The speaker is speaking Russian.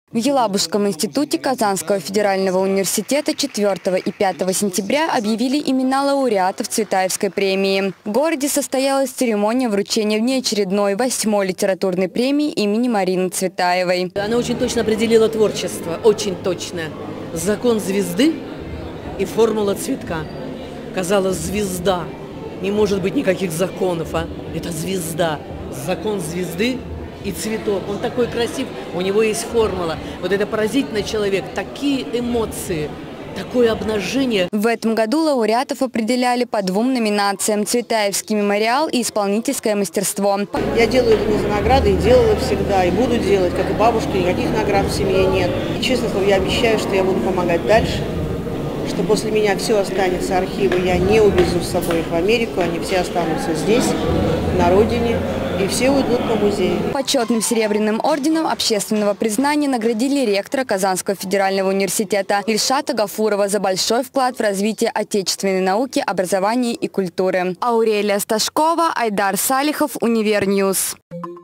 В Елабужском институте Казанского федерального университета 4 и 5 сентября объявили имена лауреатов Цветаевской премии. В городе состоялась церемония вручения внеочередной 8-й литературной премии имени Марины Цветаевой. Она очень точно определила творчество, очень точно. Закон звезды и формула цветка. Казалось, звезда. Не может быть никаких законов, а? Это звезда. Закон звезды и цветок. Он такой красив, у него есть формула. Вот это поразительный человек, такие эмоции, такое обнажение. В этом году лауреатов определяли по 2 номинациям: Цветаевский мемориал и исполнительское мастерство. Я делаю это не за награды, и делала всегда, и буду делать, как и бабушка, никаких наград в семье нет. И, честно слово, я обещаю, что я буду помогать дальше, что после меня все останется, архивы я не увезу с собой их в Америку, они все останутся здесь, на родине, и все уйдут по музею. Почетным серебряным орденом общественного признания наградили ректора Казанского федерального университета Ильшата Гафурова за большой вклад в развитие отечественной науки, образования и культуры. Аурелия Сташкова, Айдар Салихов, Универньюз.